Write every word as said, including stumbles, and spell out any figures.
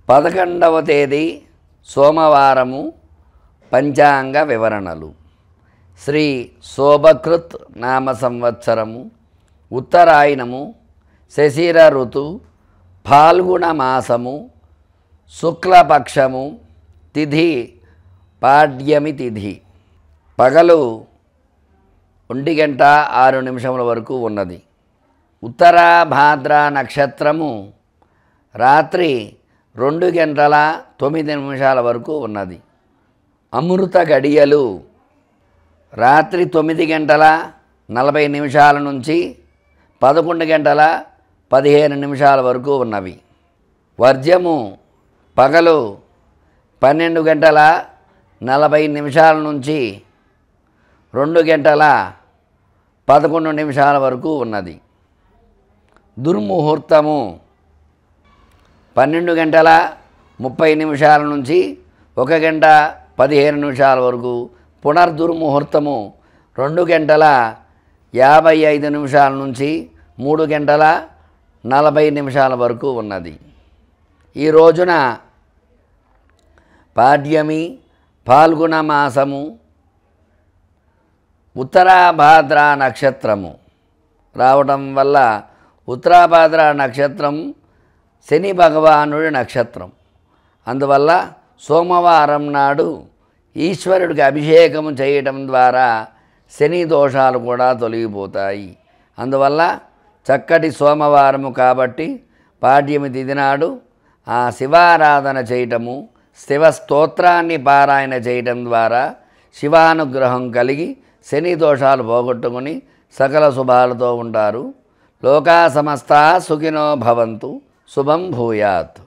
పదకొండవ తేదీ సోమవారము. పంచాంగ వివరణలు. శ్రీ శోభకృత్ నామ సంవత్సరము, ఉత్తరాయణము, శశిర ఋతు, ఫాల్గుణ మాసము, శుక్లపక్షము, తిథి పాడ్యమి తిథి. పగలు ఒంటి గంట ఆరు నిమిషముల వరకు ఉన్నది. ఉత్తరాభాద్ర నక్షత్రము రాత్రి రెండు గంటల తొమ్మిది నిమిషాల వరకు ఉన్నది. అమృత గడియలు రాత్రి తొమ్మిది గంటల నలభై నిమిషాల నుంచి పదకొండు గంటల పదిహేను నిమిషాల వరకు ఉన్నవి. వర్జము పగలు పన్నెండు గంటల నలభై నిమిషాల నుంచి రెండు గంటల పదకొండు నిమిషాల వరకు ఉన్నది. దుర్ముహూర్తము పన్నెండు గంటల ముప్పై నిమిషాల నుంచి ఒక గంట పదిహేను నిమిషాల వరకు. పునర్దుర్ముహూర్తము రెండు గంటల యాభై ఐదు నిమిషాల నుంచి మూడు గంటల నలభై నిమిషాల వరకు ఉన్నది. ఈ రోజున పాడ్యమి, ఫాల్గుణ మాసము, ఉత్తరాభాద్ర నక్షత్రము రావటం వల్ల ఉత్తరాభాద్ర నక్షత్రం శని భగవానుడి నక్షత్రం. అందువల్ల సోమవారం నాడు ఈశ్వరుడికి అభిషేకం చేయటం ద్వారా శని దోషాలు కూడా తొలగిపోతాయి. అందువల్ల చక్కటి సోమవారము కాబట్టి పాడ్యమి తిథి నాడు ఆ శివారాధన చేయటము, శివ స్తోత్రాన్ని పారాయణ చేయటం ద్వారా శివానుగ్రహం కలిగి శని దోషాలు పోగొట్టుకుని సకల శుభాలతో ఉంటారు. లోకా సమస్తా సుఖినో భవంతు. శుభం భూయాత్.